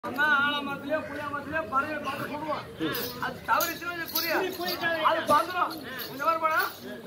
அண்ணா ஆலமரத்திலே புளிய மரத்திலே பறவை பார்த்து சொல்லுவான். அது தவறிச்சுன்னா புரிய அது வந்துடும். இந்த மாதிரி போனா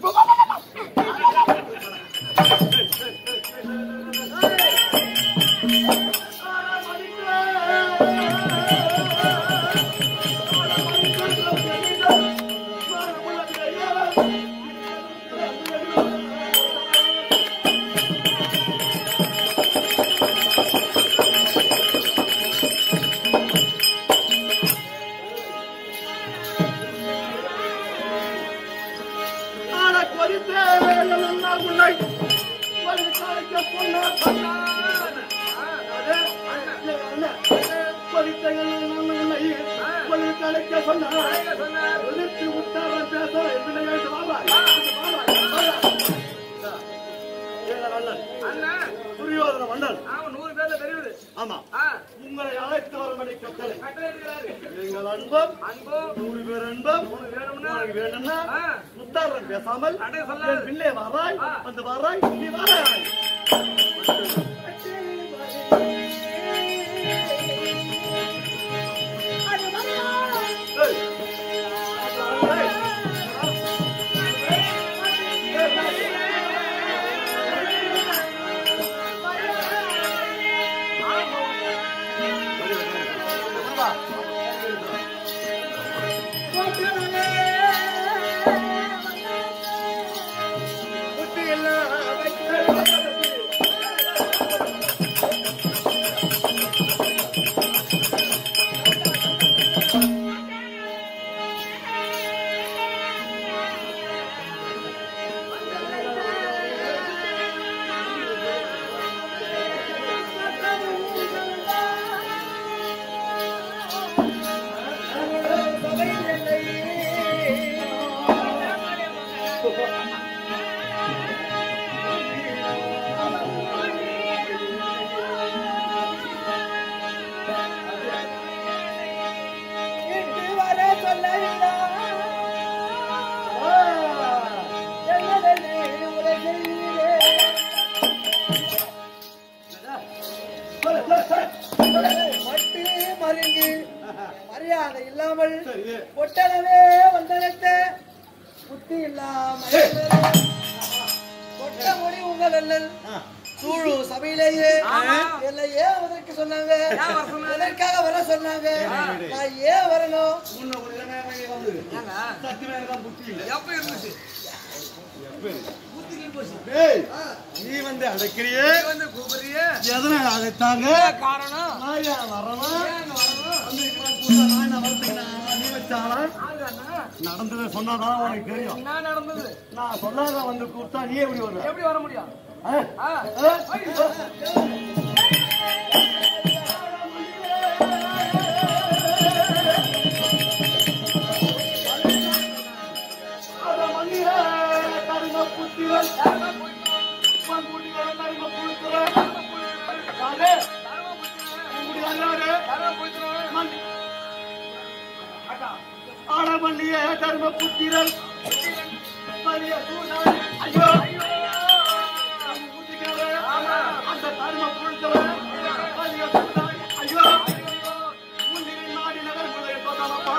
உங்களை அழைத்து வர கட்டளை எங்கள் அன்பம் 100 பேர் அன்பம் வேணும்னா முத்தாரன் பேசாமல் பிள்ளை வராய் வந்து வராய் நீ வராய் மரியாதை இல்லாமல் கொட்டனவே வந்தனத்த புத்தி இல்லாமல் கொட்ட மொழி உங்கள் அல்லல் சூழு சபையிலேயே என்னையே அதற்கு சொன்னாங்க எதற்காக வர சொன்னாங்க நான் ஏன் வரணும் நீ வந்து அடைக்கிறியே எதனால அழைத்தாங்க காரணம் நடந்தது சொன்னாதான் உனக்கு தெரியும். நடந்தது நான் சொல்லாத வந்து கூப்பிட்டா நீ எப்படி வர முடியும்? ஆடமல்லிய தர்ம புத்திரன் ஐயோ அந்த தர்ம புத்திரன் ஐயோ முன்னின் நாடி நகர் என்பதப்பா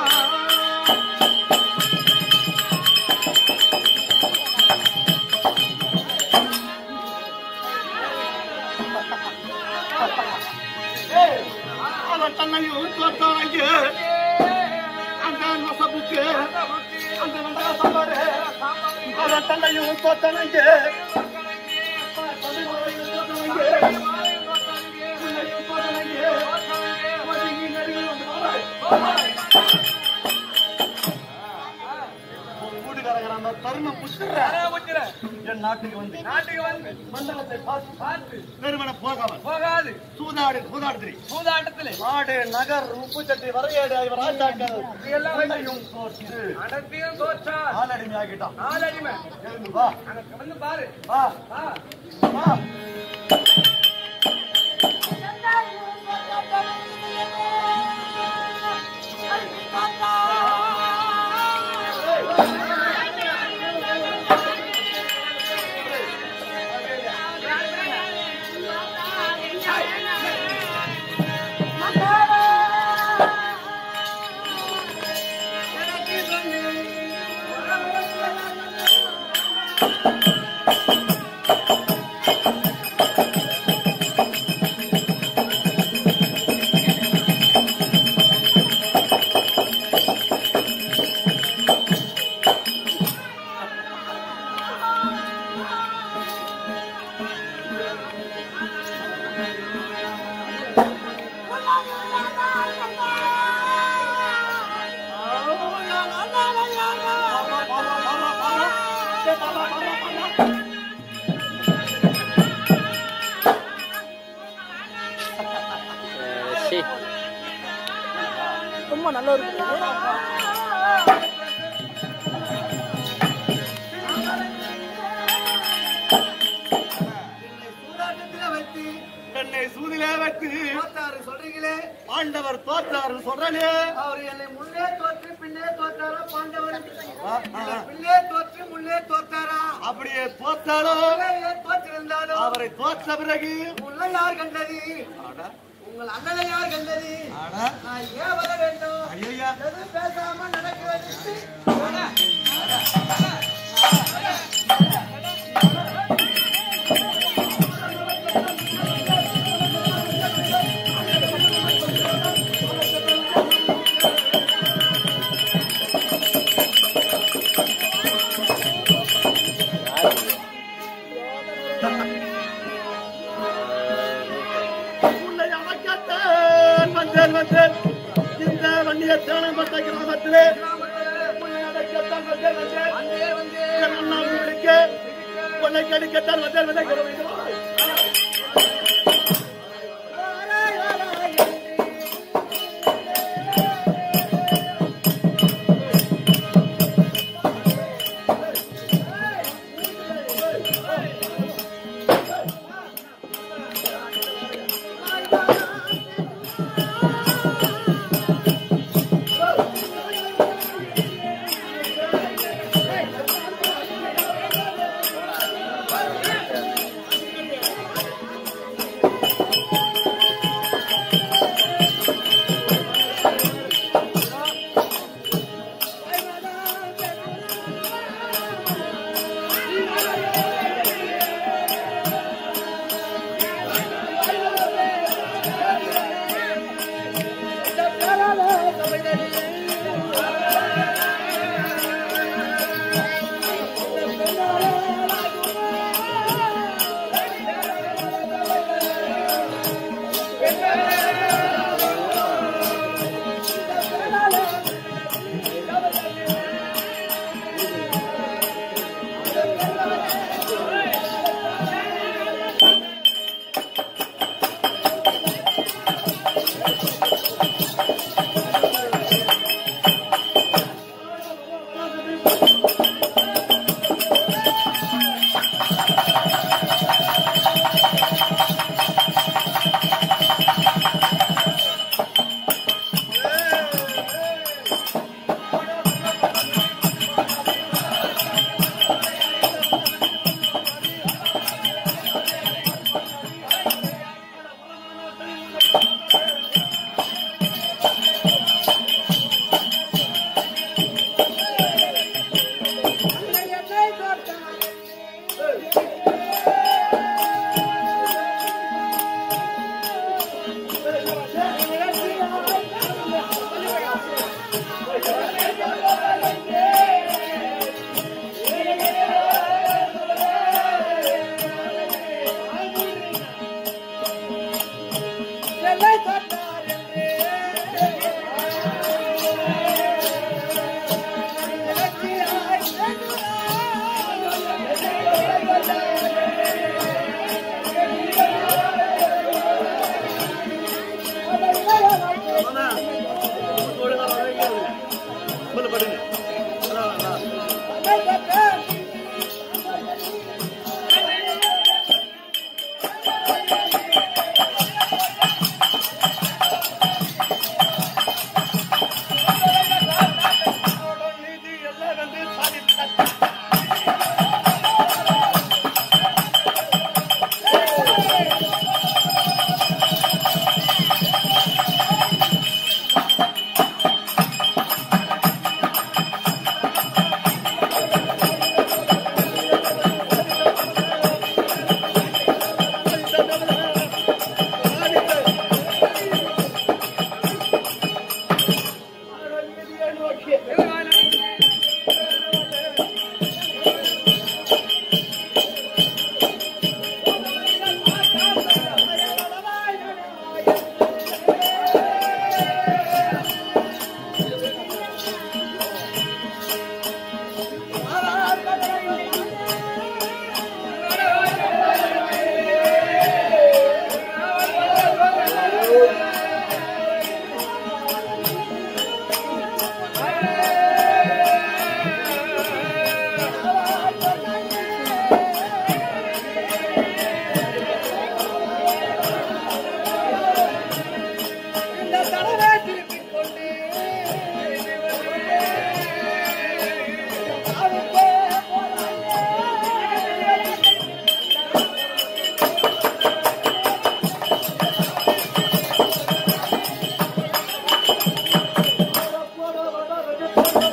அவன் தன்னையும் தோற்றாங்க அந்த நொசபுக்கு அந்த வந்தா சாம்பாரு அவன் தன்னையும் தோற்றாங்க தர்ம புத்திர என் நாட்டுக்கு வந்து மண்டலத்தை பார்த்து பெருமன போகாது சூதாட்டத்திலே நாடு நகர் உப்பு சட்டி வரையேடு ராஜாக்கள் எல்லாம் தோற்றார் ஆளடிமை ஆகிட்டான் ஆளடிமை வா வந்து பாரு வா வா Mama! ரொம்ப நல்லா இருக்கு. என்னை சூதிலே வைத்து சொல்றீங்களே பாண்டவர் தோற்றாரு சொல்றே அவர் என்னை முன்னே தோற்று பின்னே தோற்றாரா பாண்டவர் பின்னே தோற்று முன்னே தோற்றாரா அப்படியே தோற்றாலோ தோற்றிருந்தாலும் அவரை தோற்ற பிறகு உங்களை யார் கண்டது உங்கள் அண்ணனை யார் கண்டது நான் ஏன் வர வேண்டும் ஐயா எதுவும் பேசாம நடக்க வேண்டியது இந்த வண்டிய தேனப்பட்ட கிராமத்திலே உன்னை கடிக்கத்தான் வந்தேன்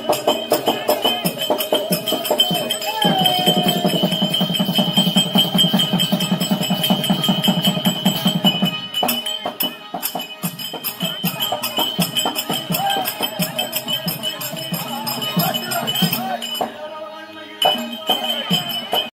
ஆ